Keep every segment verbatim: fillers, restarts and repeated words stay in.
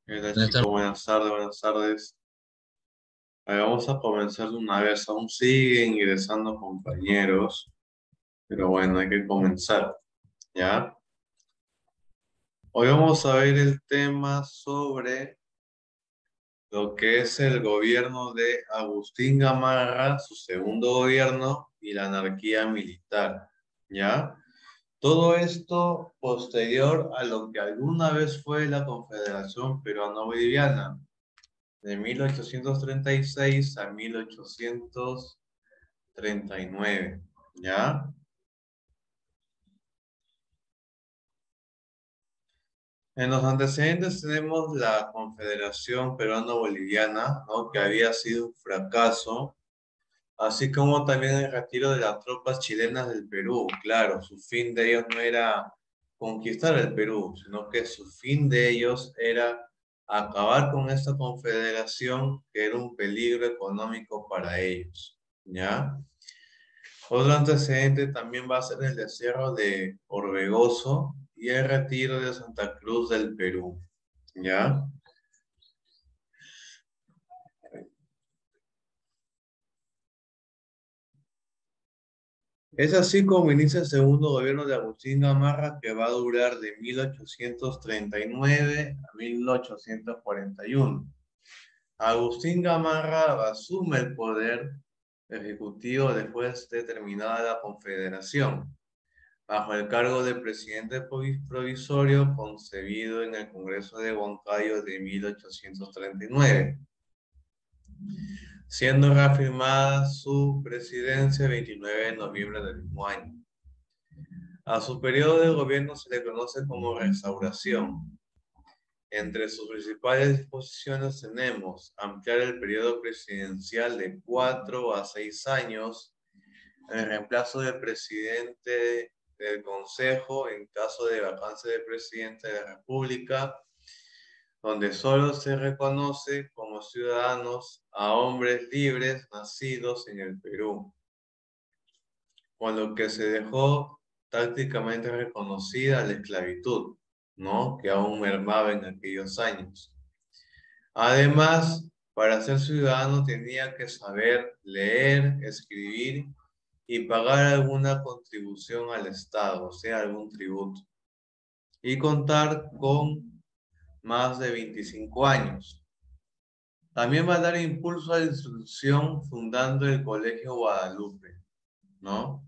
¿Qué tal, Buenas chicos? tardes. Buenas tardes, buenas tardes. A ver, vamos a comenzar de una vez. Aún siguen ingresando compañeros, pero bueno, hay que comenzar, ¿ya? Hoy vamos a ver el tema sobre lo que es el gobierno de Agustín Gamarra, su segundo gobierno y la anarquía militar, ¿ya? Todo esto posterior a lo que alguna vez fue la Confederación Peruano-Boliviana, de mil ochocientos treinta y seis a mil ochocientos treinta y nueve, ¿ya? En los antecedentes tenemos la Confederación Peruano-Boliviana, ¿no? Que había sido un fracaso, así como también el retiro de las tropas chilenas del Perú. Claro, su fin de ellos no era conquistar el Perú, sino que su fin de ellos era acabar con esta confederación que era un peligro económico para ellos, ¿ya? Otro antecedente también va a ser el destierro de Orbegoso y el retiro de Santa Cruz del Perú. ¿Ya? Es así como inicia el segundo gobierno de Agustín Gamarra, que va a durar de mil ochocientos treinta y nueve a mil ochocientos cuarenta y uno. Agustín Gamarra asume el poder ejecutivo después de terminada la Confederación, bajo el cargo de presidente provisorio concebido en el Congreso de Huancayo de mil ochocientos treinta y nueve, siendo reafirmada su presidencia el veintinueve de noviembre del mismo año. A su periodo de gobierno se le conoce como restauración. Entre sus principales disposiciones tenemos ampliar el periodo presidencial de cuatro a seis años, en reemplazo del presidente del Consejo en caso de vacancia de presidente de la República, donde solo se reconoce como ciudadanos a hombres libres nacidos en el Perú, con lo que se dejó tácticamente reconocida la esclavitud, ¿no? Que aún mermaba en aquellos años. Además, para ser ciudadano tenía que saber leer, escribir y pagar alguna contribución al Estado, o sea, algún tributo, y contar con más de veinticinco años. También va a dar impulso a la instrucción fundando el Colegio Guadalupe, ¿no?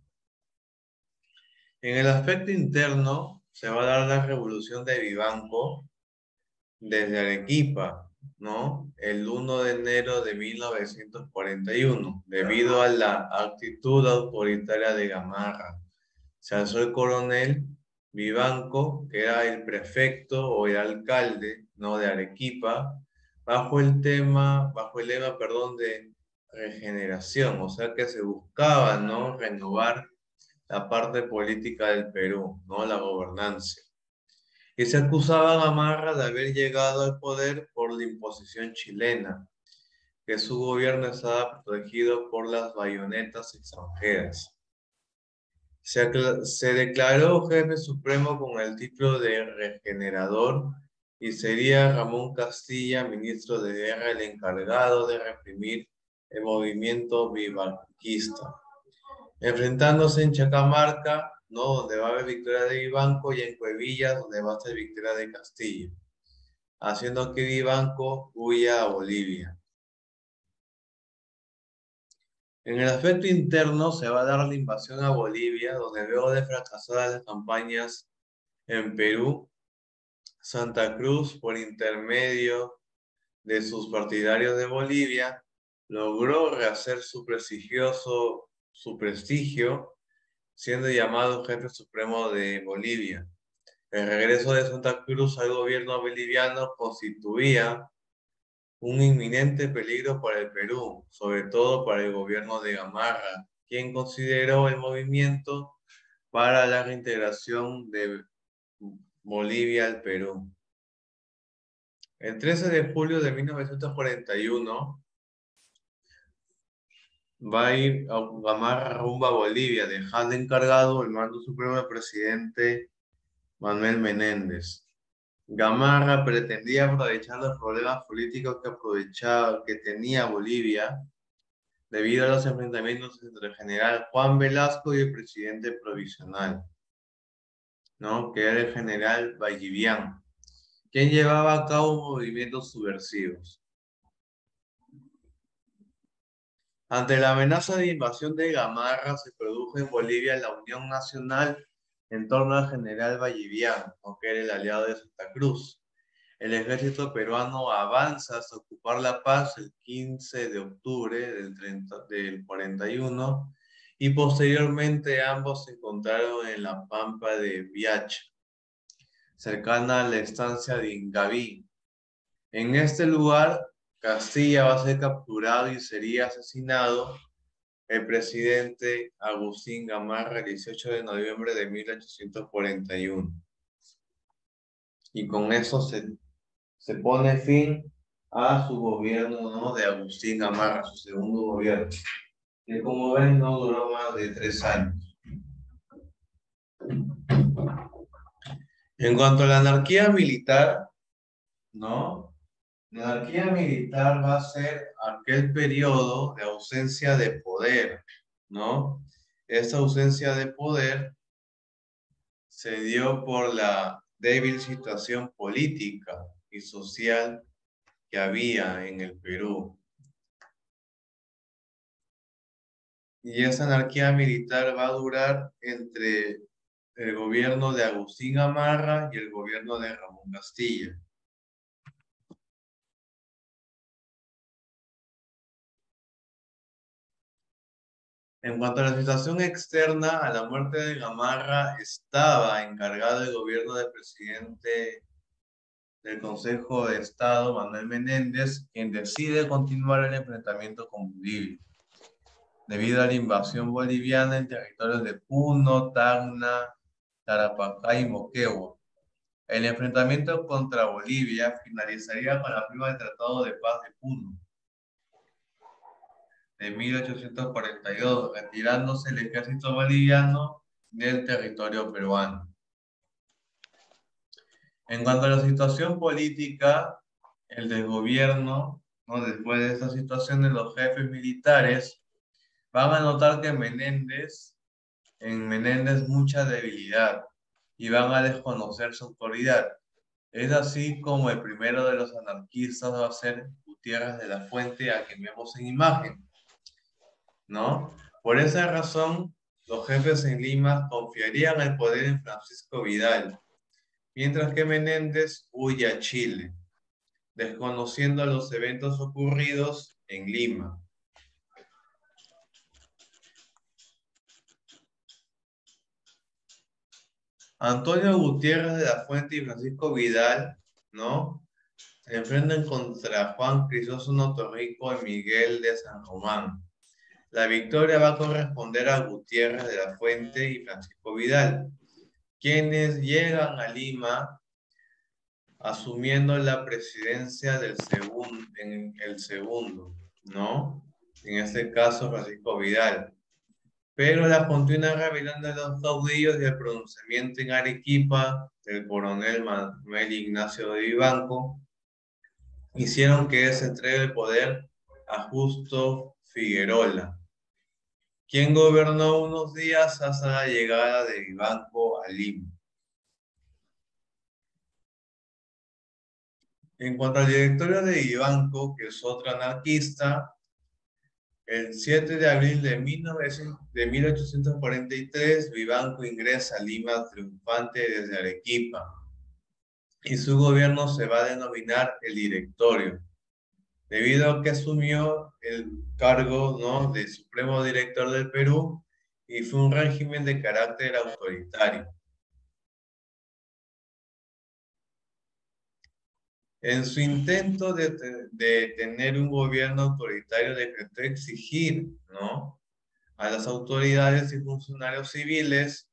En el aspecto interno se va a dar la revolución de Vivanco desde Arequipa, ¿no? El uno de enero de mil novecientos cuarenta y uno, debido a la actitud autoritaria de Gamarra. Se alzó el coronel Vivanco, que era el prefecto o el alcalde, ¿no? De Arequipa, bajo el tema, bajo el lema, perdón, de regeneración, o sea que se buscaba, ¿no? Renovar la parte política del Perú, ¿no? La gobernanza. Y se acusaba a Gamarra de haber llegado al poder por la imposición chilena, que su gobierno estaba protegido por las bayonetas extranjeras. Se, acla- se declaró jefe supremo con el título de regenerador y sería Ramón Castilla, ministro de guerra, el encargado de reprimir el movimiento vivanquista, enfrentándose en Chacamarca, ¿no? Donde va a haber victoria de Vivanco, y en Cuevillas, donde va a ser victoria de Castilla, haciendo que Vivanco huya a Bolivia. En el aspecto interno se va a dar la invasión a Bolivia, donde luego de fracasadas las campañas en Perú, Santa Cruz, por intermedio de sus partidarios de Bolivia, logró rehacer su prestigioso, su prestigio, siendo llamado jefe supremo de Bolivia. El regreso de Santa Cruz al gobierno boliviano constituía un inminente peligro para el Perú, sobre todo para el gobierno de Gamarra, quien consideró el movimiento para la reintegración de Bolivia al Perú. El trece de julio de mil novecientos cuarenta y uno va a ir a Gamarra rumbo a Bolivia, dejando encargado el mando supremo del presidente Manuel Menéndez. Gamarra pretendía aprovechar los problemas políticos que aprovechaba, que tenía Bolivia debido a los enfrentamientos entre el general Juan Velasco y el presidente provisional, ¿no? Que era el general Vallivian, quien llevaba a cabo movimientos subversivos. Ante la amenaza de invasión de Gamarra, se produjo en Bolivia la Unión Nacional en torno al general Vallivian, que era el aliado de Santa Cruz. El ejército peruano avanza hasta ocupar La Paz el quince de octubre del, treinta, del cuarenta y uno y posteriormente ambos se encontraron en la pampa de Viacha, cercana a la estancia de Ingaví. En este lugar, Castilla va a ser capturado y sería asesinado el presidente Agustín Gamarra el dieciocho de noviembre de mil ochocientos cuarenta y uno. Y con eso se, se pone fin a su gobierno, ¿no? De Agustín Gamarra, su segundo gobierno, que como ven no duró más de tres años. En cuanto a la anarquía militar, ¿no? La anarquía militar va a ser aquel periodo de ausencia de poder, ¿no? Esa ausencia de poder se dio por la débil situación política y social que había en el Perú. Y esa anarquía militar va a durar entre el gobierno de Agustín Gamarra y el gobierno de Ramón Castilla. En cuanto a la situación externa, a la muerte de Gamarra estaba encargado el gobierno del presidente del Consejo de Estado, Manuel Menéndez, quien decide continuar el enfrentamiento con Bolivia, debido a la invasión boliviana en territorios de Puno, Tacna, Tarapacá y Moquegua. El enfrentamiento contra Bolivia finalizaría con la firma del Tratado de Paz de Puno de mil ochocientos cuarenta y dos, retirándose el ejército boliviano del territorio peruano. En cuanto a la situación política, el desgobierno, ¿no? Después de esta situación, los jefes militares van a notar que Menéndez, en Menéndez mucha debilidad y van a desconocer su autoridad. Es así como el primero de los anarquistas va a ser Gutiérrez de la Fuente, a quien vemos en imagen, ¿no? Por esa razón, los jefes en Lima confiarían el poder en Francisco Vidal, mientras que Menéndez huye a Chile, desconociendo los eventos ocurridos en Lima. Antonio Gutiérrez de la Fuente y Francisco Vidal, ¿no? Se enfrentan contra Juan Crisóstomo Torrico y Miguel de San Román. La victoria va a corresponder a Gutiérrez de la Fuente y Francisco Vidal, quienes llegan a Lima asumiendo la presidencia del segundo, en el segundo, ¿no? En este caso, Francisco Vidal. Pero la continua rebelión de los caudillos y el pronunciamiento en Arequipa del coronel Manuel Ignacio de Vivanco hicieron que se entregue el poder a Justo Figuerola, quien gobernó unos días hasta la llegada de Vivanco a Lima. En cuanto al directorio de Vivanco, que es otro anarquista, el siete de abril de, de mil ochocientos cuarenta y tres, Vivanco ingresa a Lima triunfante desde Arequipa y su gobierno se va a denominar el directorio, debido a que asumió el cargo, ¿no?, de Supremo Director del Perú y fue un régimen de carácter autoritario. En su intento de, de tener un gobierno autoritario, decretó exigir, ¿no?, a las autoridades y funcionarios civiles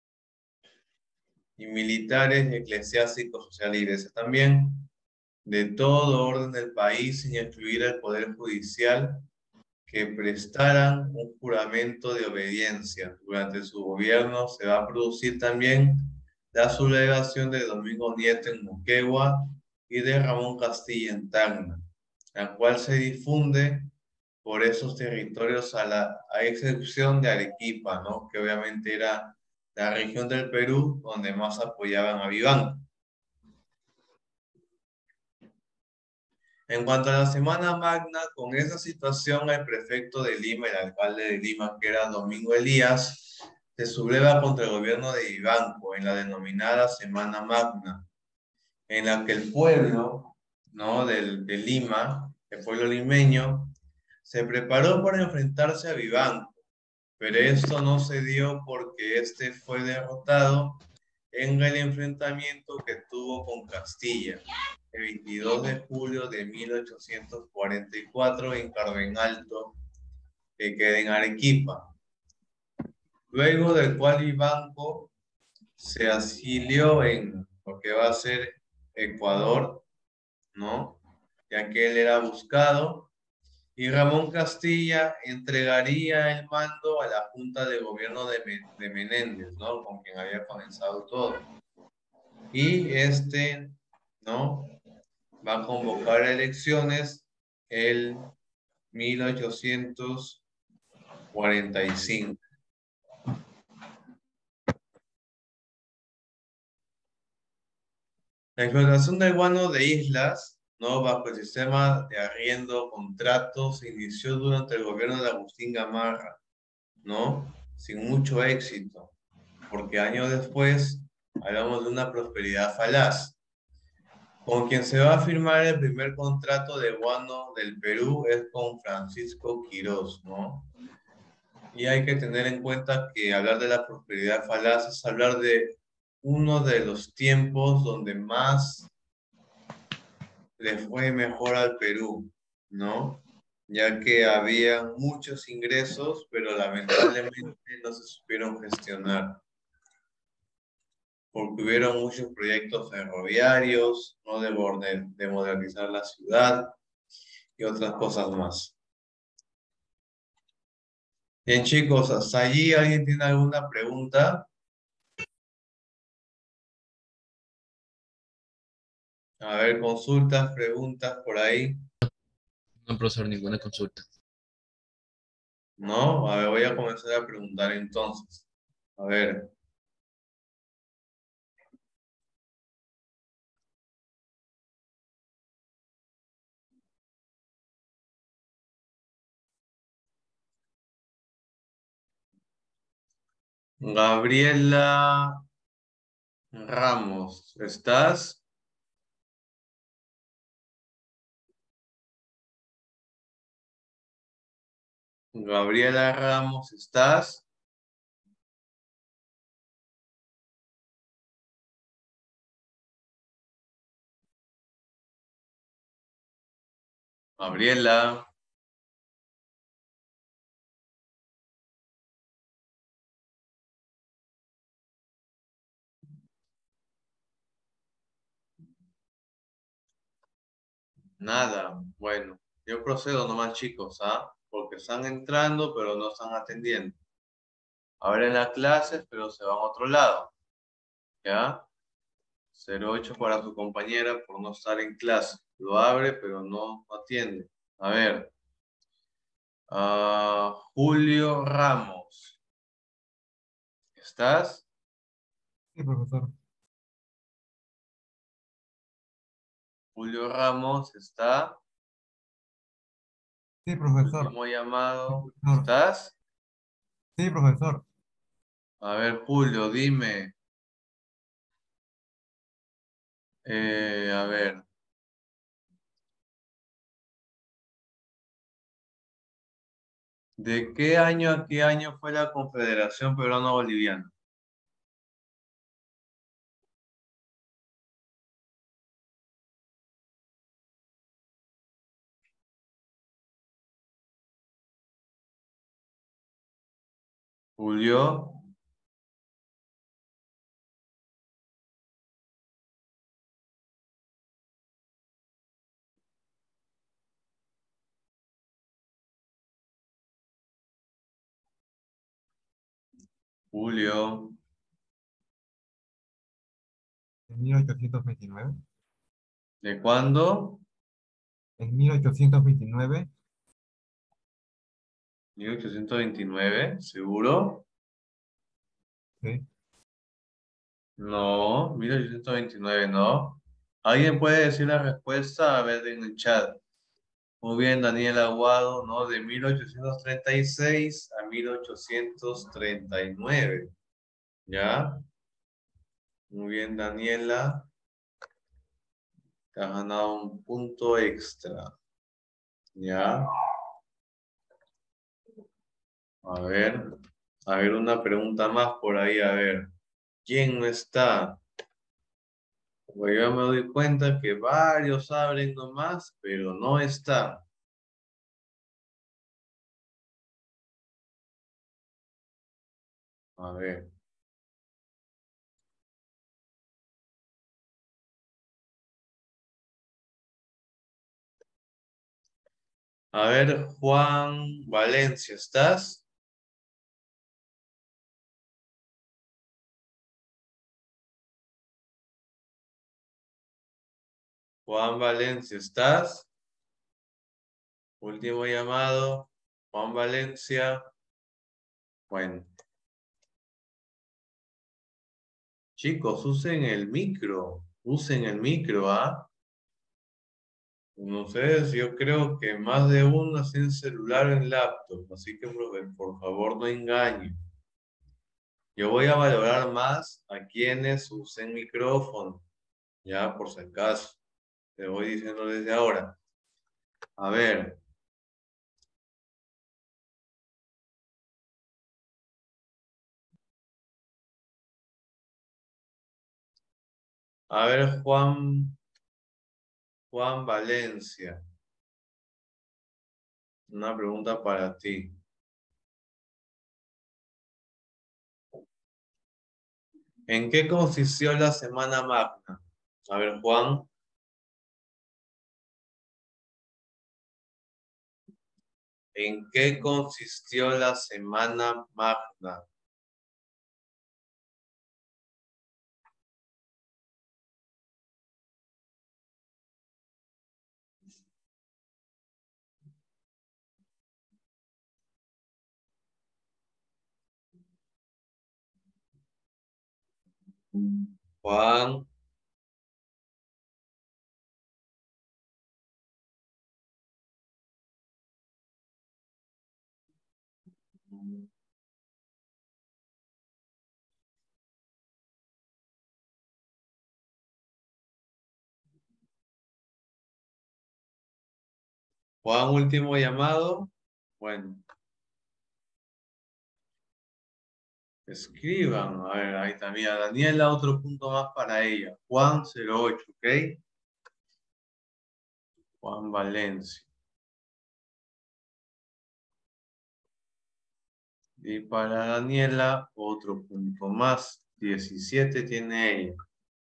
y militares, eclesiásticos, social y iglesia también, de todo orden del país, sin excluir al Poder Judicial, que prestaran un juramento de obediencia. Durante su gobierno se va a producir también la sublevación de Domingo Nieto en Moquegua y de Ramón Castilla en Tacna, la cual se difunde por esos territorios a la a excepción de Arequipa, ¿no? Que obviamente era la región del Perú donde más apoyaban a Vivanco. En cuanto a la Semana Magna, con esa situación, el prefecto de Lima, el alcalde de Lima, que era Domingo Elías, se subleva contra el gobierno de Vivanco en la denominada Semana Magna, en la que el pueblo, ¿no? del, de Lima, el pueblo limeño, se preparó para enfrentarse a Vivanco, pero esto no se dio porque este fue derrotado en el enfrentamiento que tuvo con Castilla el veintidós de julio de mil ochocientos cuarenta y cuatro en Carmen Alto, que queda en Arequipa. Luego del cual Vivanco se asilió en lo que va a ser Ecuador, ¿no? Ya que él era buscado, y Ramón Castilla entregaría el mando a la Junta de Gobierno de, Men- de Menéndez, ¿no? Con quien había comenzado todo. Y este, ¿no? Va a convocar elecciones el mil ochocientos cuarenta y cinco. La explotación del guano de islas, ¿no? Bajo el sistema de arriendo contrato se inició durante el gobierno de Agustín Gamarra, ¿no? Sin mucho éxito, porque años después hablamos de una prosperidad falaz. Con quien se va a firmar el primer contrato de guano del Perú es con Francisco Quirós, ¿no? Y hay que tener en cuenta que hablar de la prosperidad falaz es hablar de uno de los tiempos donde más le fue mejor al Perú, ¿no? Ya que había muchos ingresos, pero lamentablemente no se supieron gestionar, porque hubieron muchos proyectos ferroviarios, ¿no? De, borde- de modernizar la ciudad y otras cosas más. Bien, chicos, ¿hasta allí alguien tiene alguna pregunta? A ver, consultas, preguntas por ahí. No, profesor, ninguna consulta. ¿No? A ver, voy a comenzar a preguntar entonces. A ver, Gabriela Ramos, ¿estás? Gabriela Ramos, ¿estás? Gabriela, nada. Bueno, yo procedo nomás, chicos, ¿ah? Porque están entrando, pero no están atendiendo. Abren las clases, pero se van a otro lado, ¿ya? Cero ocho para su compañera por no estar en clase. Lo abre, pero no atiende. A ver. Ah, Julio Ramos, ¿estás? Sí, profesor. Julio Ramos, ¿está? Sí, profesor. Último llamado, Profesor. ¿estás? Sí, profesor. A ver, Julio, dime. Eh, a ver, ¿de qué año a qué año fue la Confederación Peruano-Boliviana? Julio, Julio, mil ochocientos veintinueve. ¿De cuándo? En mil ochocientos veintinueve. mil ochocientos veintinueve, ¿seguro? Sí. No, mil ochocientos veintinueve no. ¿Alguien puede decir la respuesta? A ver en el chat. Muy bien, Daniel Aguado, ¿no? De mil ochocientos treinta y seis a mil ochocientos treinta y nueve. ¿Ya? Muy bien, Daniela. Te has ganado un punto extra. ¿Ya? A ver. A ver, una pregunta más por ahí. A ver. ¿Quién no está? Pues yo me doy cuenta que varios abren nomás, pero no está. A ver. A ver, Juan Valencia, ¿estás? Juan Valencia, ¿estás? Último llamado. Juan Valencia. Bueno. Chicos, usen el micro. Usen el micro, ¿ah? No sé, yo creo que más de uno hacen celular en laptop. Así que, por por favor, no engañen. Yo voy a valorar más a quienes usen micrófono. Ya, por si acaso. Te voy diciendo desde ahora. A ver. A ver, Juan, Juan Valencia. Una pregunta para ti. ¿En qué consistió la Semana Magna? A ver, Juan. ¿En qué consistió la Semana Magna? Juan. Juan, último llamado. Bueno, escriban. A ver, ahí está. Mira, Daniela, otro punto más para ella. Juan cero ocho, ¿ok? Juan Valencia. Y para Daniela, otro punto más. diecisiete tiene ella.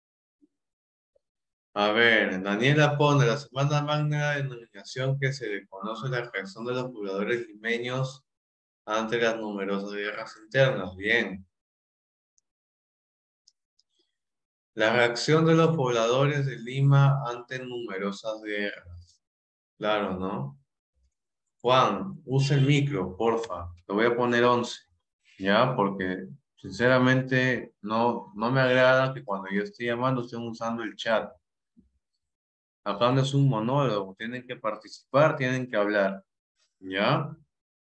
A ver, Daniela pone la Semana Magna, denominación que se le conoce la reacción de los pobladores limeños ante las numerosas guerras internas. Bien. La reacción de los pobladores de Lima ante numerosas guerras. Claro, ¿no? Juan, usa el micro, porfa. Te voy a poner once, ¿ya? Porque sinceramente no, no me agrada que cuando yo esté llamando estén usando el chat. Acá no es un monólogo, tienen que participar, tienen que hablar, ¿ya?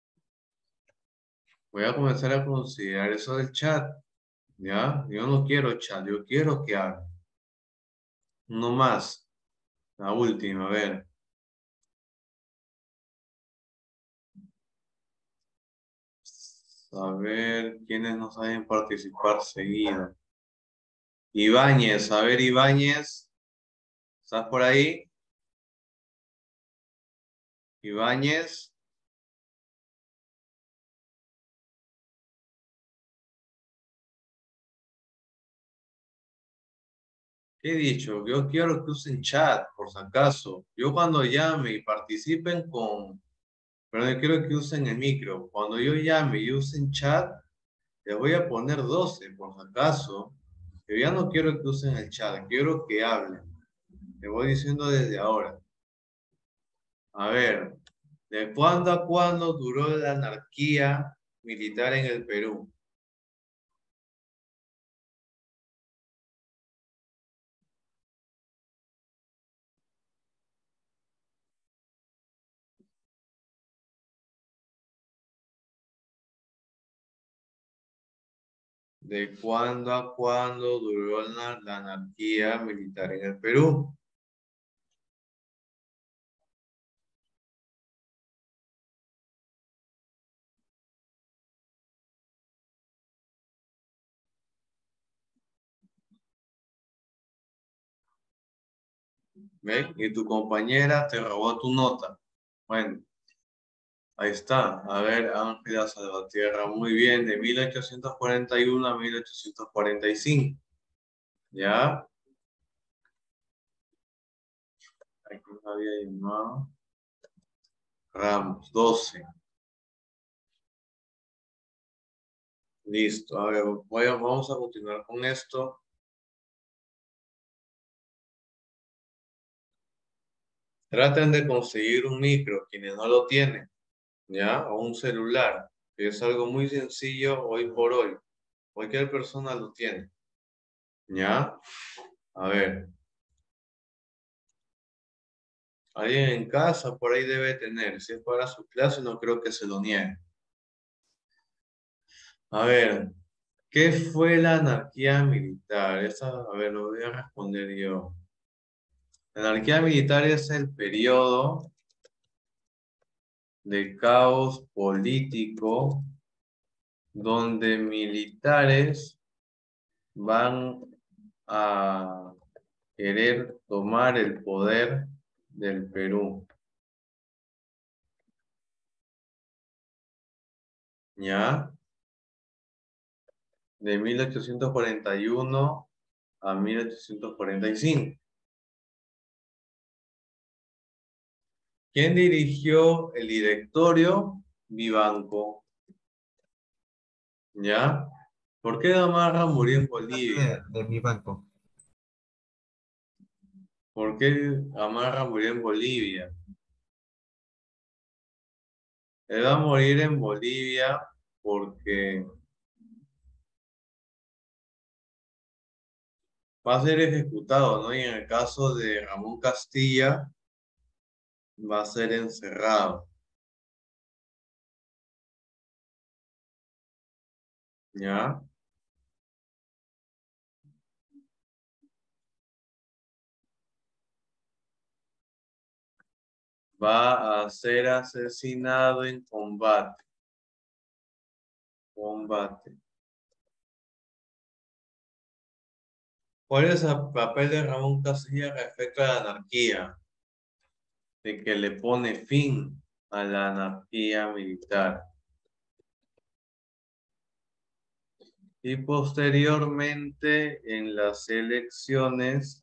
Voy a comenzar a considerar eso del chat, ¿ya? Yo no quiero chat, yo quiero que hablen. No más. La última, a ver. A ver quiénes no saben participar seguido. Ibáñez, a ver, Ibáñez. ¿Estás por ahí? Ibáñez. ¿Qué he dicho? Yo quiero que usen chat, por si acaso. Yo cuando llame y participen con... Pero yo quiero que usen el micro. Cuando yo llame y usen chat, les voy a poner doce, por si acaso. Yo ya no quiero que usen el chat, quiero que hablen. Te voy diciendo desde ahora. A ver, ¿de cuándo a cuándo duró la anarquía militar en el Perú? ¿De cuándo a cuándo duró la, la anarquía militar en el Perú? ¿Ves? Y tu compañera te robó tu nota. Bueno, ahí está. A ver, Ángela Salvatierra, muy bien, de mil ochocientos cuarenta y uno a mil ochocientos cuarenta y cinco. ¿Ya? Aquí no había llamado. Ramos, doce. Listo. A ver, voy a- vamos a continuar con esto. Traten de conseguir un micro, quienes no lo tienen, ¿ya? O un celular, que es algo muy sencillo hoy por hoy. Cualquier persona lo tiene, ¿ya? A ver, alguien en casa por ahí debe tener. Si es para su clase, no creo que se lo niegue. A ver, ¿qué fue la anarquía militar? Esa, a ver, lo voy a responder yo. La anarquía militar es el periodo de caos político donde militares van a querer tomar el poder del Perú. ¿Ya? De mil ochocientos cuarenta y uno a mil ochocientos cuarenta y cinco. ¿Quién dirigió el directorio? Vivanco. ¿Ya? ¿Por qué Gamarra murió en De, Bolivia? de mi banco. ¿Por qué Gamarra murió en Bolivia? Él va a morir en Bolivia porque va a ser ejecutado, ¿no? Y en el caso de Ramón Castilla, va a ser encerrado. ¿Ya? Va a ser asesinado en combate. Combate. ¿Cuál es el papel de Ramón Castilla respecto a la anarquía? De que le pone fin a la anarquía militar. Y posteriormente en las elecciones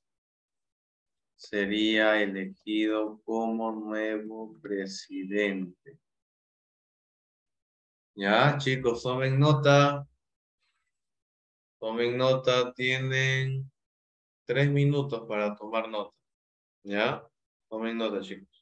sería elegido como nuevo presidente. Ya, chicos, tomen nota. Tomen nota, tienen tres minutos para tomar nota. ¿Ya? Tomen nota, chicos.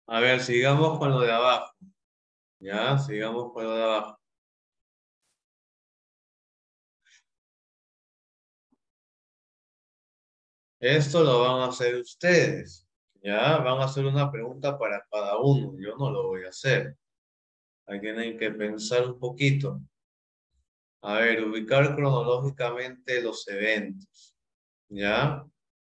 A ver, sigamos con lo de abajo. Ya, sigamos con lo de abajo. Esto lo van a hacer ustedes. Ya, van a hacer una pregunta para cada uno. Yo no lo voy a hacer. Ahí tienen que pensar un poquito. A ver, ubicar cronológicamente los eventos. ¿Ya?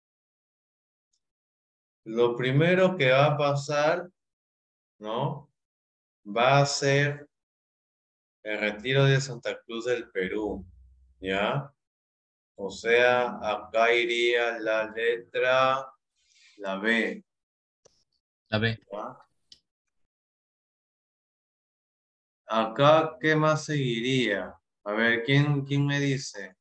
Lo primero que va a pasar, ¿no? Va a ser el retiro de Santa Cruz del Perú. ¿Ya? O sea, acá iría la letra, la B. La B. ¿Ya? Acá, ¿qué más seguiría? A ver, ¿quién, quién me dice?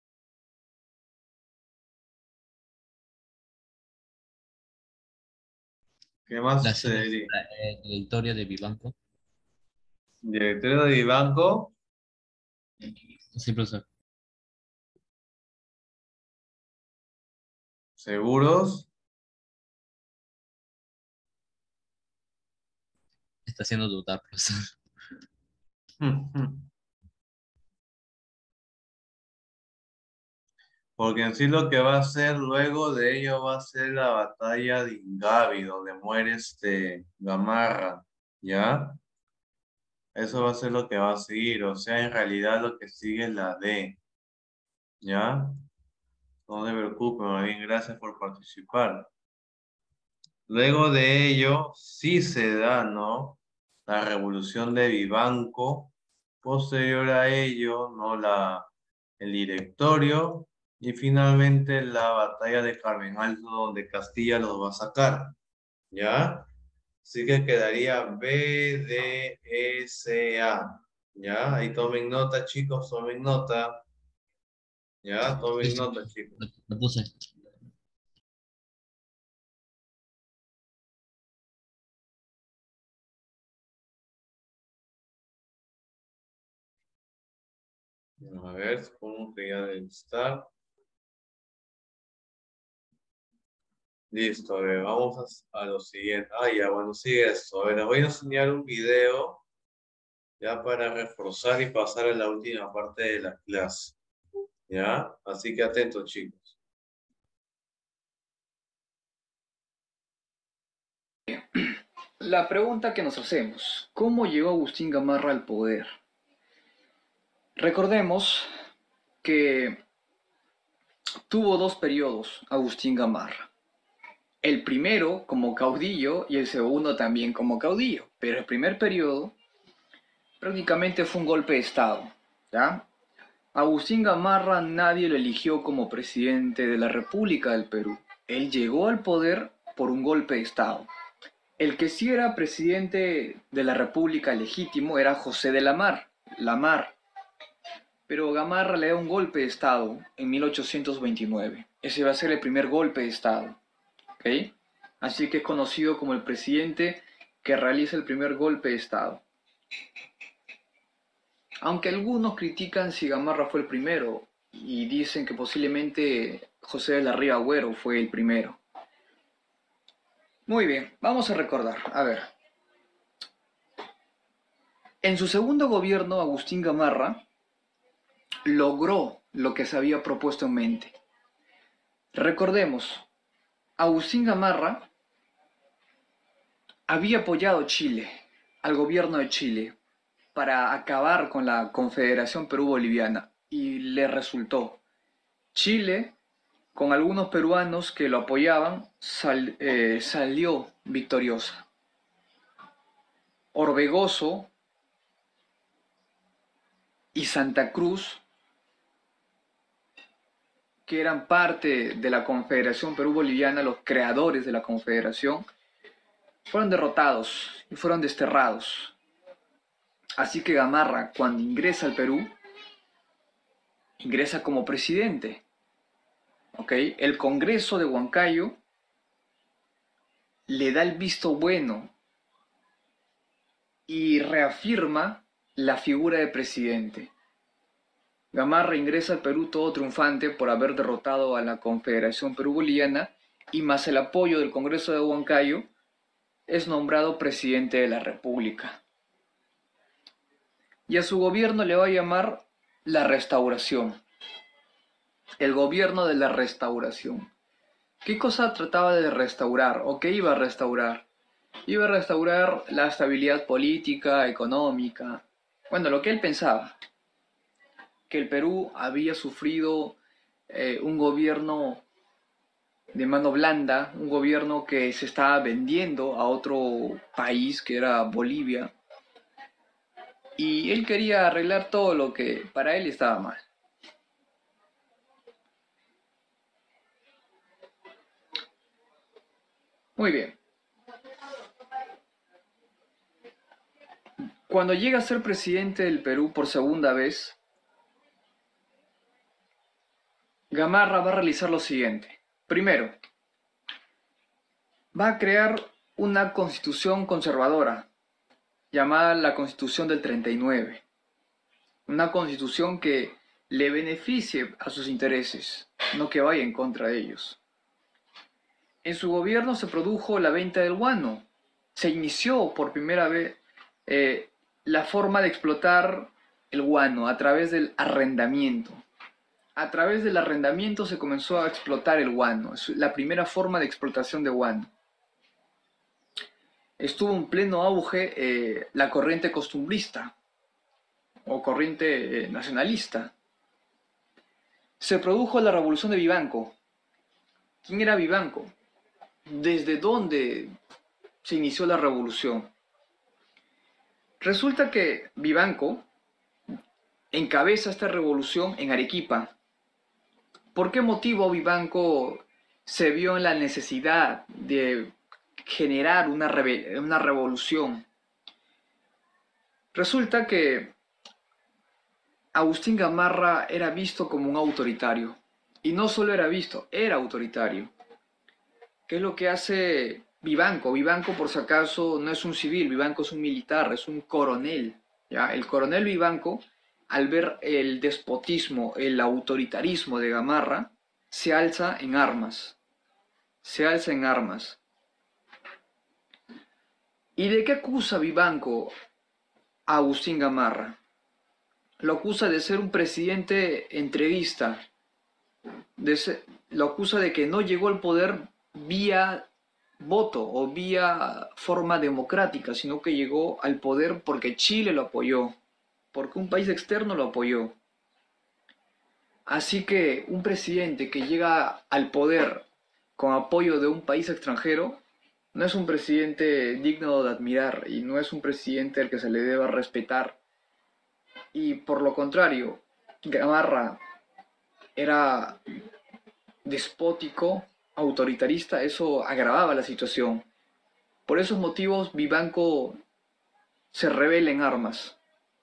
¿Qué más La C es sucedería? la, eh, la historia de Vivanco. Directorio de Vivanco, Sí, profesor. seguros. Está haciendo dudar, profesor. Porque en sí lo que va a ser luego de ello va a ser la batalla de Ingavi, donde muere este Gamarra, ¿ya? Eso va a ser lo que va a seguir, o sea, en realidad lo que sigue es la D, ¿ya? No se preocupen, más bien gracias por participar. Luego de ello, sí se da, ¿no? La revolución de Vivanco. Posterior a ello, ¿no? La, el directorio. Y finalmente la batalla de Carmen Alto, donde Castilla los va a sacar. ¿Ya? Así que quedaría B, D, E, C, A. ¿Ya? Ahí tomen nota, chicos, tomen nota. ¿Ya? Sí, Tomen sí, nota, chicos. lo, lo puse. A ver, supongo que ya debe estar. Listo, a ver, vamos a, a lo siguiente. Ah, ya, bueno, sigue esto. A ver, les voy a enseñar un video ya para reforzar y pasar a la última parte de la clase. ¿Ya? Así que atentos, chicos. La pregunta que nos hacemos, ¿cómo llegó Agustín Gamarra al poder? Recordemos que tuvo dos periodos Agustín Gamarra. El primero como caudillo y el segundo también como caudillo. Pero el primer periodo prácticamente fue un golpe de Estado. ¿Ya? Agustín Gamarra nadie lo eligió como presidente de la República del Perú. Él llegó al poder por un golpe de Estado. El que sí era presidente de la República legítimo era José de Lamar, Lamar. Pero Gamarra le da un golpe de Estado en mil ochocientos veintinueve. Ese va a ser el primer golpe de Estado. ¿Okay? Así que es conocido como el presidente que realiza el primer golpe de Estado. Aunque algunos critican si Gamarra fue el primero y dicen que posiblemente José de la Riva Agüero fue el primero. Muy bien, vamos a recordar. A ver. En su segundo gobierno, Agustín Gamarra logró lo que se había propuesto en mente. Recordemos, Agustín Gamarra había apoyado Chile, al gobierno de Chile, para acabar con la Confederación Perú-Boliviana, y le resultó. Chile, con algunos peruanos que lo apoyaban, sal, eh, salió victoriosa. Orbegoso y Santa Cruz, que eran parte de la Confederación Perú-Boliviana, los creadores de la Confederación, fueron derrotados y fueron desterrados. Así que Gamarra, cuando ingresa al Perú, ingresa como presidente. ¿Okay? El Congreso de Huancayo le da el visto bueno y reafirma la figura de presidente. Gamarra ingresa al Perú todo triunfante por haber derrotado a la Confederación Perú-Boliviana y más el apoyo del Congreso de Huancayo, es nombrado presidente de la República. Y a su gobierno le va a llamar la Restauración. El gobierno de la Restauración. ¿Qué cosa trataba de restaurar o qué iba a restaurar? Iba a restaurar la estabilidad política, económica. Bueno, lo que él pensaba. Que el Perú había sufrido eh, un gobierno de mano blanda, un gobierno que se estaba vendiendo a otro país que era Bolivia. Y él quería arreglar todo lo que para él estaba mal. Muy bien. Cuando llega a ser presidente del Perú por segunda vez, Gamarra va a realizar lo siguiente. Primero, va a crear una constitución conservadora, llamada la Constitución del treinta y nueve. Una constitución que le beneficie a sus intereses, no que vaya en contra de ellos. En su gobierno se produjo la venta del guano. Se inició por primera vez eh, la forma de explotar el guano a través del arrendamiento. A través del arrendamiento se comenzó a explotar el guano. Es la primera forma de explotación de guano. Estuvo en pleno auge eh, la corriente costumbrista o corriente eh, nacionalista. Se produjo la revolución de Vivanco. ¿Quién era Vivanco? ¿Desde dónde se inició la revolución? Resulta que Vivanco encabeza esta revolución en Arequipa. ¿Por qué motivo Vivanco se vio en la necesidad de generar una, una revolución? Resulta que Agustín Gamarra era visto como un autoritario. Y no solo era visto, era autoritario. ¿Qué es lo que hace Vivanco? Vivanco, por si acaso, no es un civil, Vivanco es un militar, es un coronel. ¿Ya? El coronel Vivanco, al ver el despotismo, el autoritarismo de Gamarra, se alza en armas. Se alza en armas. ¿Y de qué acusa Vivanco a Agustín Gamarra? Lo acusa de ser un presidente entreguista. De ser, lo acusa de que no llegó al poder vía voto o vía forma democrática, sino que llegó al poder porque Chile lo apoyó, porque un país externo lo apoyó. Así que un presidente que llega al poder con apoyo de un país extranjero no es un presidente digno de admirar y no es un presidente al que se le deba respetar. Y por lo contrario, Gamarra era despótico, autoritarista, eso agravaba la situación. Por esos motivos, Vivanco se rebela en armas.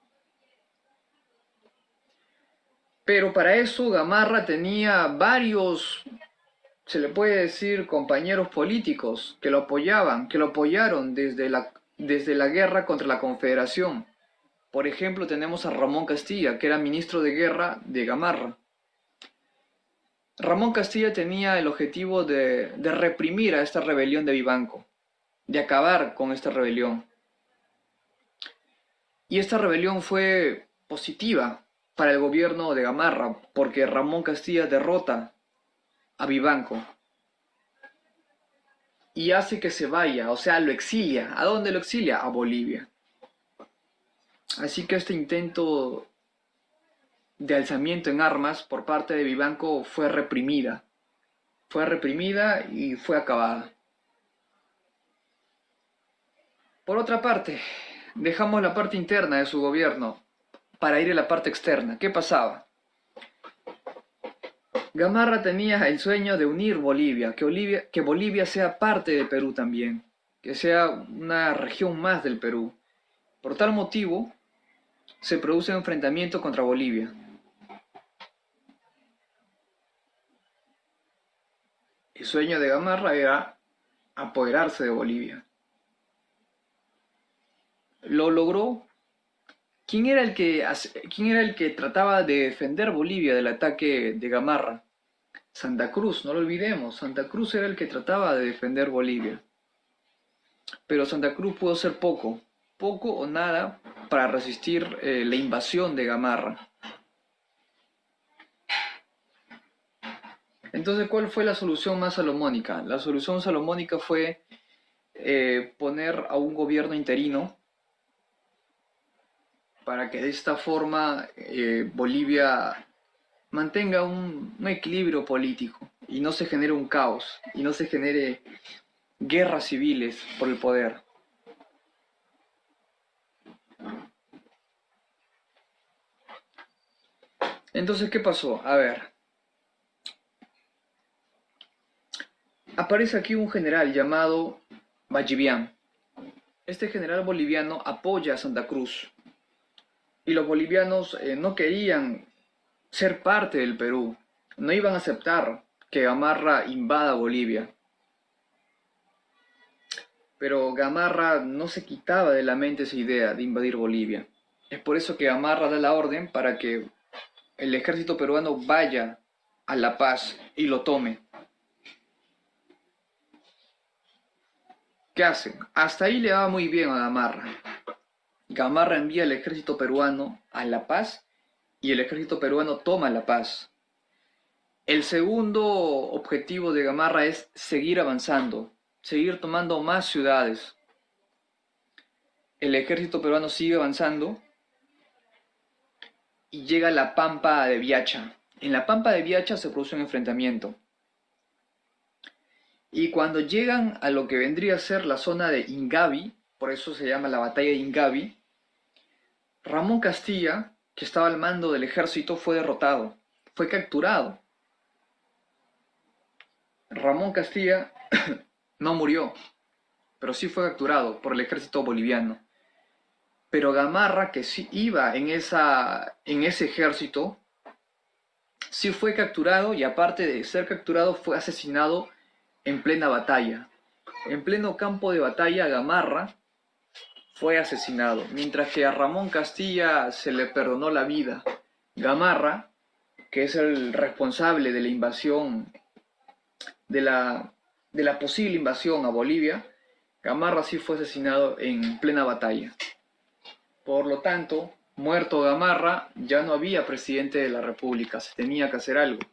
Pero para eso Gamarra tenía varios, se le puede decir, compañeros políticos que lo apoyaban, que lo apoyaron desde la, desde la guerra contra la Confederación. Por ejemplo, tenemos a Ramón Castilla, que era ministro de guerra de Gamarra. Ramón Castilla tenía el objetivo de, de reprimir a esta rebelión de Vivanco, de acabar con esta rebelión. Y esta rebelión fue positiva para el gobierno de Gamarra, porque Ramón Castilla derrota a Vivanco y hace que se vaya, o sea, lo exilia. ¿A dónde lo exilia? A Bolivia. Así que este intento de alzamiento en armas por parte de Vivanco fue reprimida. Fue reprimida y fue acabada. Por otra parte, dejamos la parte interna de su gobierno para ir a la parte externa. ¿Qué pasaba? Gamarra tenía el sueño de unir Bolivia, que Bolivia, que Bolivia sea parte de Perú también, que sea una región más del Perú. Por tal motivo, se produce un enfrentamiento contra Bolivia. El sueño de Gamarra era apoderarse de Bolivia. Lo logró. ¿Quién era el que, quién era el que trataba de defender Bolivia del ataque de Gamarra? Santa Cruz, no lo olvidemos. Santa Cruz era el que trataba de defender Bolivia. pero Santa Cruz pudo hacer poco, poco o nada para resistir eh, la invasión de Gamarra. Entonces, ¿cuál fue la solución más salomónica? La solución salomónica fue eh, poner a un gobierno interino para que de esta forma eh, Bolivia mantenga un, un equilibrio político y no se genere un caos y no se genere guerras civiles por el poder. Entonces, ¿qué pasó? A ver, aparece aquí un general llamado Vallivian. Este general boliviano apoya a Santa Cruz y los bolivianos eh, no querían ser parte del Perú, no iban a aceptar que Gamarra invada Bolivia. Pero Gamarra no se quitaba de la mente esa idea de invadir Bolivia. Es por eso que Gamarra da la orden para que el ejército peruano vaya a La Paz y lo tome. ¿Qué hacen? Hasta ahí le va muy bien a Gamarra. Gamarra envía el ejército peruano a La Paz y el ejército peruano toma La Paz. El segundo objetivo de Gamarra es seguir avanzando, seguir tomando más ciudades. El ejército peruano sigue avanzando y llega a la Pampa de Viacha. En la Pampa de Viacha se produce un enfrentamiento. Y cuando llegan a lo que vendría a ser la zona de Ingavi, por eso se llama la batalla de Ingavi, Ramón Castilla, que estaba al mando del ejército, fue derrotado, fue capturado. Ramón Castilla no murió, pero sí fue capturado por el ejército boliviano. Pero Gamarra, que sí iba en, esa, en ese ejército, sí fue capturado y aparte de ser capturado fue asesinado en plena batalla. En pleno campo de batalla, Gamarra fue asesinado, mientras que a Ramón Castilla se le perdonó la vida. Gamarra, que es el responsable de la invasión, de la, de la posible invasión a Bolivia, Gamarra sí fue asesinado en plena batalla. Por lo tanto, muerto Gamarra, ya no había presidente de la República, se tenía que hacer algo.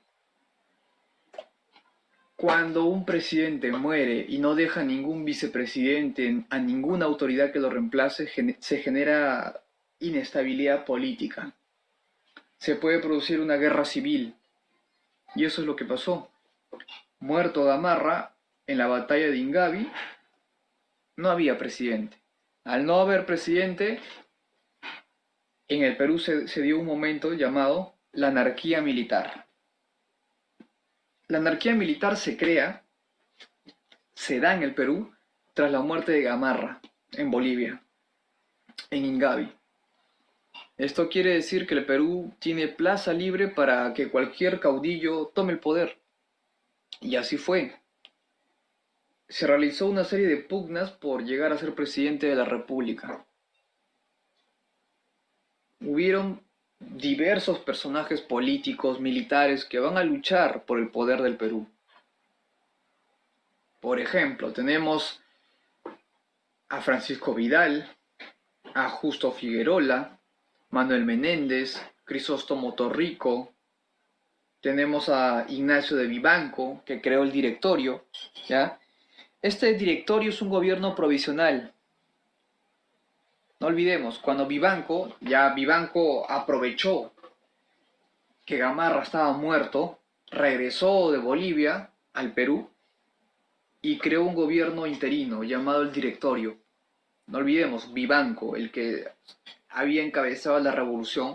Cuando un presidente muere y no deja ningún vicepresidente, a ninguna autoridad que lo reemplace, se genera inestabilidad política. Se puede producir una guerra civil. Y eso es lo que pasó. Muerto Gamarra, en la batalla de Ingavi, no había presidente. Al no haber presidente, en el Perú se, se dio un momento llamado la anarquía militar. La anarquía militar se crea, se da en el Perú, tras la muerte de Gamarra, en Bolivia, en Ingavi. Esto quiere decir que el Perú tiene plaza libre para que cualquier caudillo tome el poder. Y así fue. Se realizó una serie de pugnas por llegar a ser presidente de la República. Hubieron diversos personajes políticos, militares, que van a luchar por el poder del Perú. Por ejemplo, tenemos a Francisco Vidal, a Justo Figuerola, Manuel Menéndez, Crisóstomo Torrico, tenemos a Ignacio de Vivanco, que creó el directorio, ¿ya? Este directorio es un gobierno provisional. No olvidemos, cuando Vivanco, ya Vivanco aprovechó que Gamarra estaba muerto, regresó de Bolivia al Perú y creó un gobierno interino llamado el Directorio. No olvidemos, Vivanco, el que había encabezado la revolución,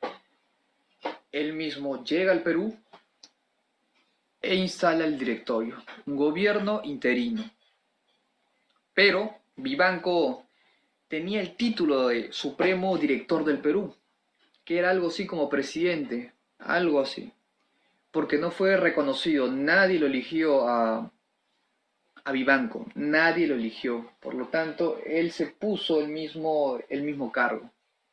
él mismo llega al Perú e instala el Directorio, un gobierno interino. Pero Vivanco tenía el título de Supremo Director del Perú, que era algo así como presidente, algo así, porque no fue reconocido, nadie lo eligió a, a Vivanco, nadie lo eligió, por lo tanto, él se puso el mismo, el mismo cargo.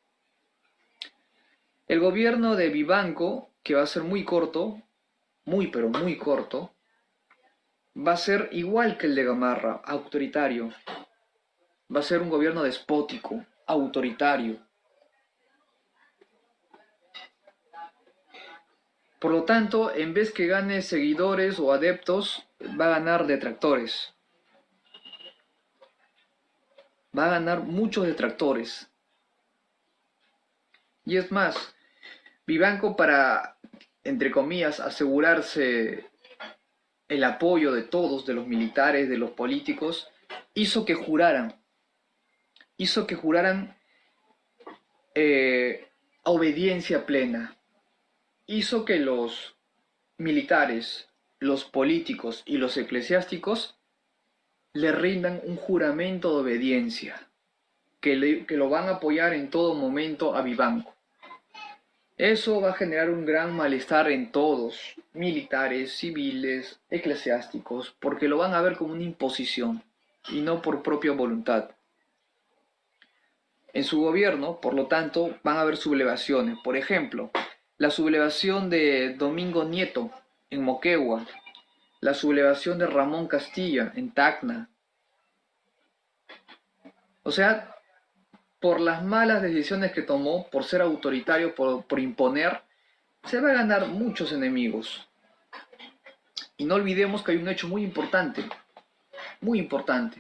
El gobierno de Vivanco, que va a ser muy corto, muy pero muy corto, va a ser igual que el de Gamarra, autoritario. Va a ser un gobierno despótico, autoritario. Por lo tanto, en vez que gane seguidores o adeptos, va a ganar detractores. Va a ganar muchos detractores. Y es más, Vivanco, para, entre comillas, asegurarse el apoyo de todos, de los militares, de los políticos, hizo que juraran, hizo que juraran eh, obediencia plena, hizo que los militares, los políticos y los eclesiásticos le rindan un juramento de obediencia, que, le, que lo van a apoyar en todo momento a Vivanco. Eso va a generar un gran malestar en todos, militares, civiles, eclesiásticos, porque lo van a ver como una imposición y no por propia voluntad. En su gobierno, por lo tanto, van a haber sublevaciones. Por ejemplo, la sublevación de Domingo Nieto en Moquegua, la sublevación de Ramón Castilla en Tacna. O sea, por las malas decisiones que tomó, por ser autoritario, por, por imponer, se va a ganar muchos enemigos. Y no olvidemos que hay un hecho muy importante, muy importante.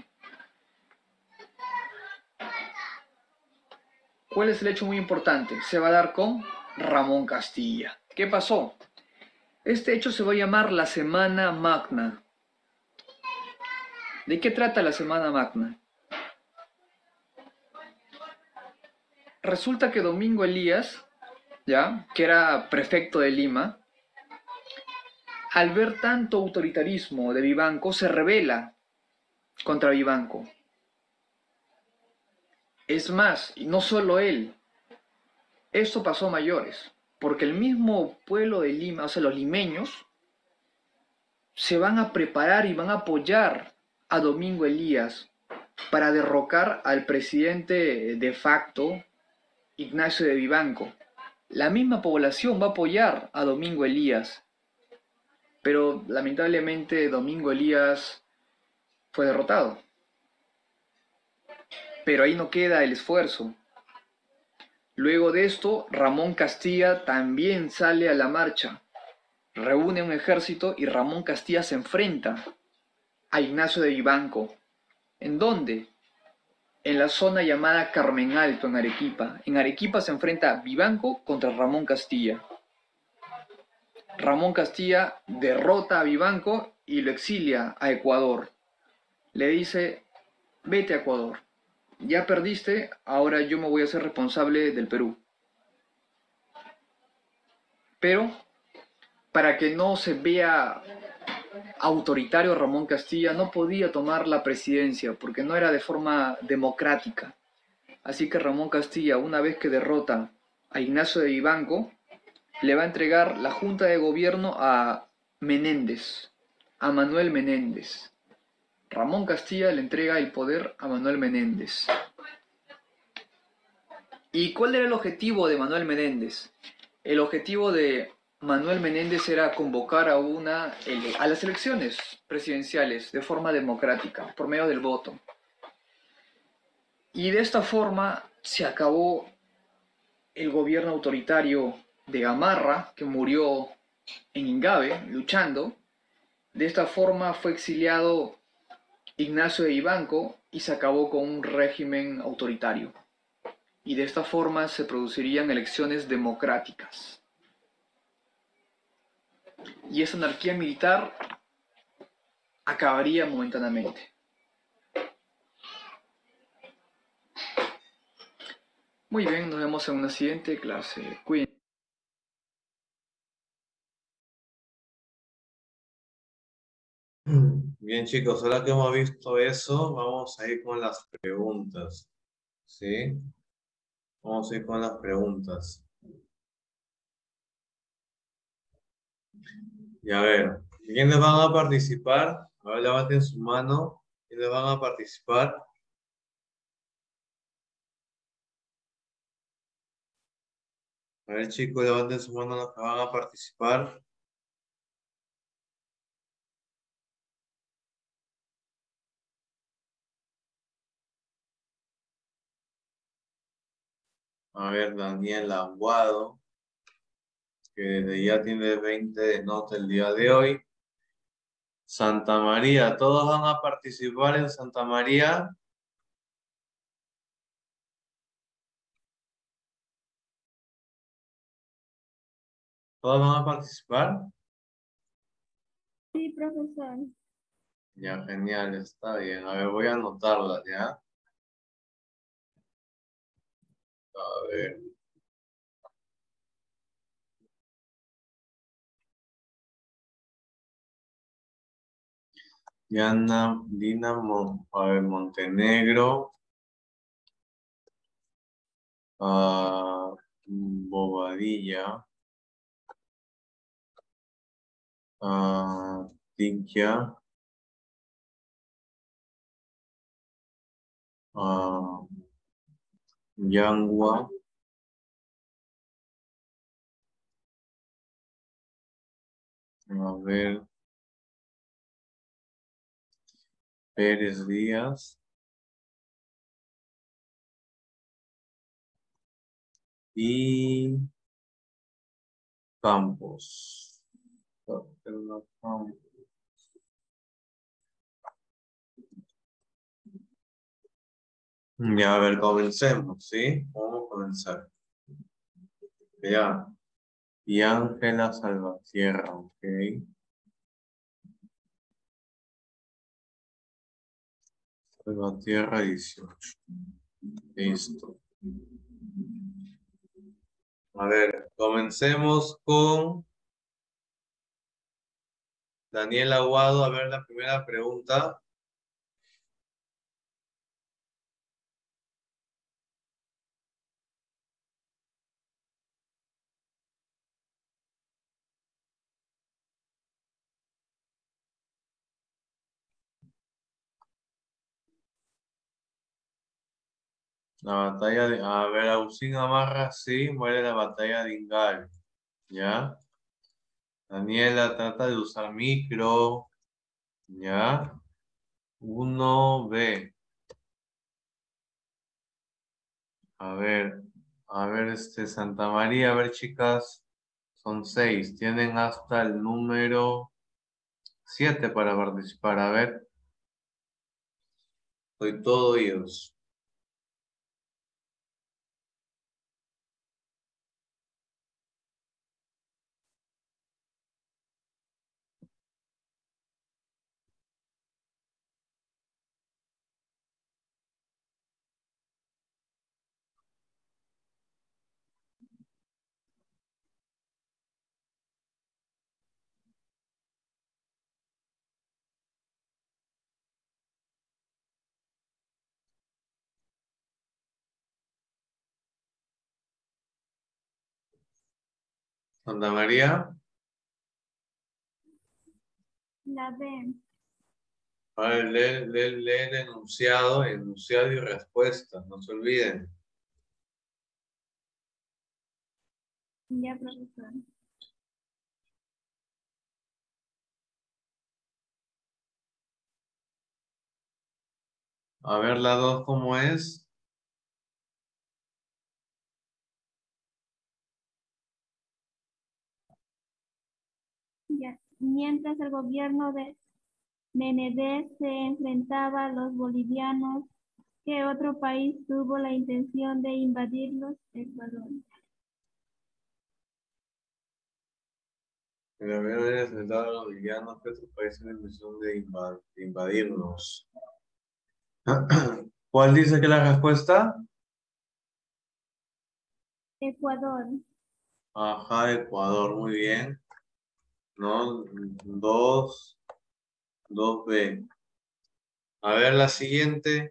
¿Cuál es el hecho muy importante? Se va a dar con Ramón Castilla. ¿Qué pasó? Este hecho se va a llamar la Semana Magna. ¿De qué trata la Semana Magna? Resulta que Domingo Elías, ¿ya?, que era prefecto de Lima, al ver tanto autoritarismo de Vivanco, se rebela contra Vivanco. Es más, y no solo él, esto pasó a mayores, porque el mismo pueblo de Lima, o sea, los limeños, se van a preparar y van a apoyar a Domingo Elías para derrocar al presidente de facto, Ignacio de Vivanco. La misma población va a apoyar a Domingo Elías, pero lamentablemente Domingo Elías fue derrotado. Pero ahí no queda el esfuerzo. Luego de esto, Ramón Castilla también sale a la marcha, reúne un ejército y Ramón Castilla se enfrenta a Ignacio de Vivanco. ¿En dónde? En la zona llamada Carmen Alto, en Arequipa. En Arequipa se enfrenta Vivanco contra Ramón Castilla. Ramón Castilla derrota a Vivanco y lo exilia a Ecuador. Le dice, vete a Ecuador. Ya perdiste, ahora yo me voy a hacer responsable del Perú. Pero, para que no se vea autoritario, Ramón Castilla no podía tomar la presidencia porque no era de forma democrática. Así que Ramón Castilla, una vez que derrota a Ignacio de Vivanco, le va a entregar la Junta de Gobierno a Menéndez, a Manuel Menéndez. Ramón Castilla le entrega el poder a Manuel Menéndez. ¿Y cuál era el objetivo de Manuel Menéndez? El objetivo de Manuel Menéndez era convocar a, una, a las elecciones presidenciales de forma democrática, por medio del voto. Y de esta forma se acabó el gobierno autoritario de Gamarra, que murió en Ingave, luchando. De esta forma fue exiliado Ignacio de Vivanco y se acabó con un régimen autoritario. Y de esta forma se producirían elecciones democráticas. Y esa anarquía militar acabaría momentáneamente. Muy bien, nos vemos en una siguiente clase. Cuídense. Bien, chicos, ahora que hemos visto eso, vamos a ir con las preguntas. ¿Sí? Vamos a ir con las preguntas. Y a ver, ¿quiénes van a participar? A ver, levanten su mano. ¿Quiénes van a participar? A ver, chicos, levanten su mano los que van a participar. A ver, Daniel Aguado, que desde ya tiene veinte de nota el día de hoy. Santa María, ¿todos van a participar en Santa María? ¿Todos van a participar? Sí, profesor. Ya, genial, está bien. A ver, voy a anotarla, ¿ya? A ver. Diana, Dina, Mon- a ver, Montenegro. Ah, Bobadilla. Ah, Tinkia. Ah, Yangua. A ver, Pérez Díaz. Y Campos. Ya, a ver, comencemos, ¿sí? Vamos a comenzar. Ya. Y Ángela Salvatierra, ok. Salvatierra dieciocho. Listo. A ver, comencemos con Daniel Aguado. A ver, la primera pregunta. La batalla de... A ver, Agustín Amarra, sí, muere la batalla de Ingal. ¿Ya? Daniela trata de usar micro. ¿Ya? uno B. A ver, a ver, este, Santa María, a ver, chicas, son seis. Tienen hasta el número siete para participar. A ver, soy todo oídos. Santa María, La B. a ver, lee, lee, lee el enunciado, enunciado y respuesta, no se olviden. Ya, profesor. A ver, la dos, ¿cómo es? Ya. Mientras el gobierno de Menéndez se enfrentaba a los bolivianos, ¿qué otro país tuvo la intención de invadirlos? Ecuador. El gobierno de enfrentar a los villanos que otros países en misión de, invad- de invadirnos. ¿Cuál dice que la respuesta? Ecuador. Ajá, Ecuador, muy bien. ¿No? Dos, dos B. A ver la siguiente.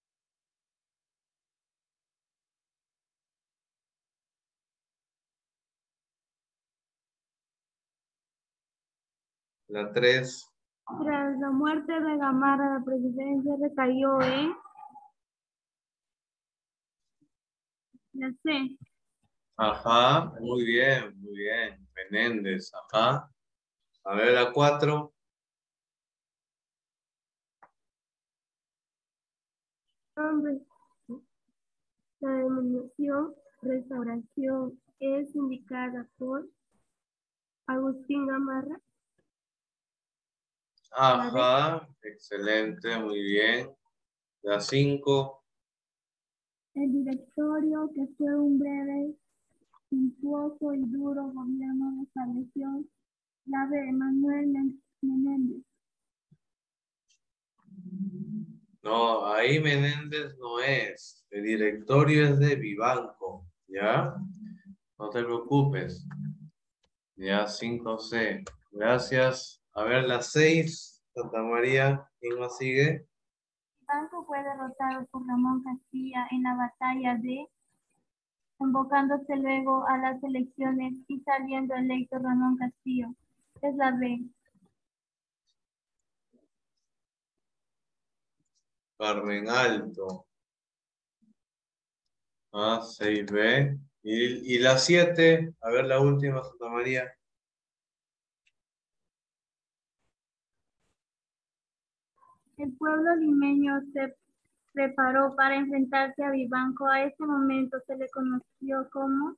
La tres. Tras la muerte de Gamarra, la presidencia recayó en la C. Ajá, muy bien, muy bien. Menéndez, ajá. A ver la cuatro. Hombre, la denominación restauración es indicada por Agustín Gamarra. Ajá, excelente, muy bien. La cinco. El directorio, que fue un breve, suntuoso y duro gobierno, estableció la de Manuel Men- Menéndez. No, ahí Menéndez no es. El directorio es de Vivanco, ¿ya? No te preocupes. Ya cinco C. Gracias. A ver, la seis, Santa María, ¿quién más sigue? Vivanco fue derrotado por Ramón Castilla en la batalla de, convocándose luego a las elecciones y saliendo electo Ramón Castillo. Es la B. Carmen Alto. Ah, seis B. Y, y la siete, a ver la última, Santa María. El pueblo limeño se preparó para enfrentarse a Vivanco. A ese momento se le conoció como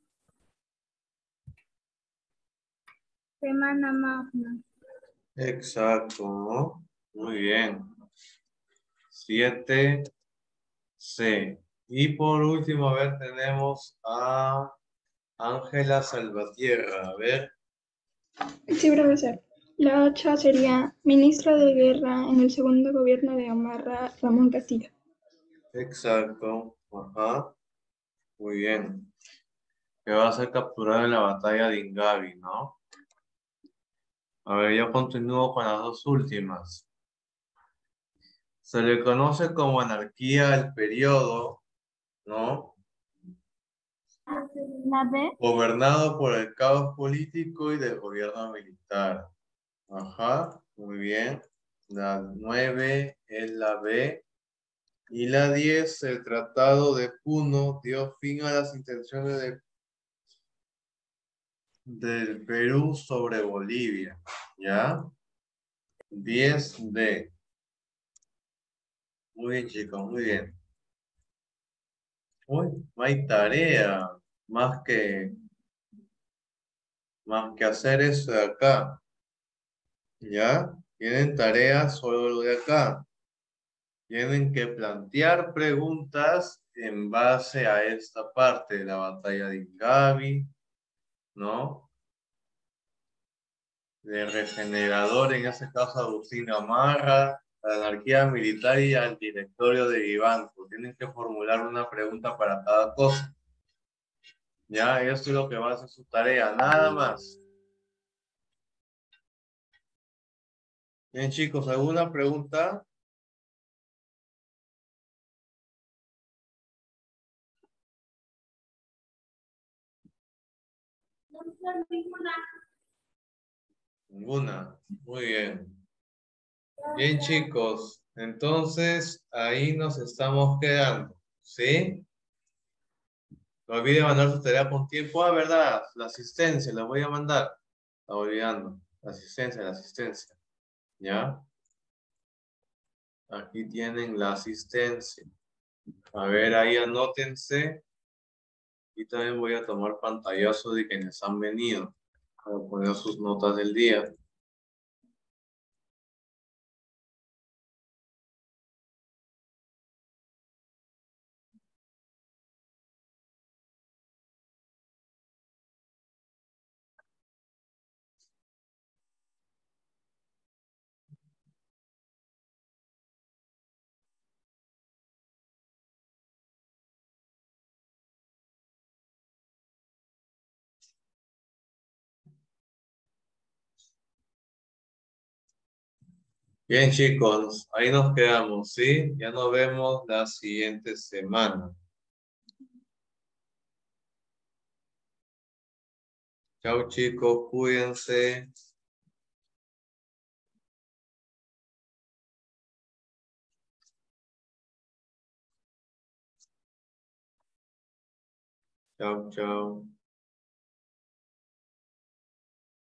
Semana Magna. Exacto, ¿no? Muy bien. siete C. Y por último, a ver, tenemos a Ángela Salvatierra. A ver, Sí, profesor. La ocho sería ministro de Guerra en el segundo gobierno de Gamarra, Ramón Castillo. exacto. Ajá. Muy bien. Que va a ser capturado en la batalla de Ingavi, ¿no? A ver, yo continúo con las dos últimas. Se le conoce como anarquía al periodo, ¿no? La B. Gobernado por el caos político y del gobierno militar. Ajá, muy bien. La nueve es la B. Y la diez, el Tratado de Puno dio fin a las intenciones de, del Perú sobre Bolivia. ¿Ya? diez D. Muy bien, chicos, muy bien. Uy, no hay tarea más que, más que hacer eso de acá. ¿Ya? Tienen tareas solo lo de acá. Tienen que plantear preguntas en base a esta parte de la batalla de Ingavi, ¿no? De regenerador, en este caso Agustín Gamarra, la anarquía militar y al directorio de Vivanco. Tienen que formular una pregunta para cada cosa. Ya, esto es lo que va a ser su tarea, nada más. Bien, chicos, ¿alguna pregunta? Ninguna. Muy bien. Bien, chicos, entonces ahí nos estamos quedando, ¿sí? No olviden mandar su tarea con tiempo. Ah, ¿verdad? La asistencia, la voy a mandar. Estaba olvidando. La asistencia, la asistencia. ¿Ya? Aquí tienen la asistencia. A ver, ahí anótense. Y también voy a tomar pantallazo de quienes han venido para poner sus notas del día. Bien, chicos, ahí nos quedamos, ¿sí? Ya nos vemos la siguiente semana. Chao, chicos, cuídense. Chao, chao.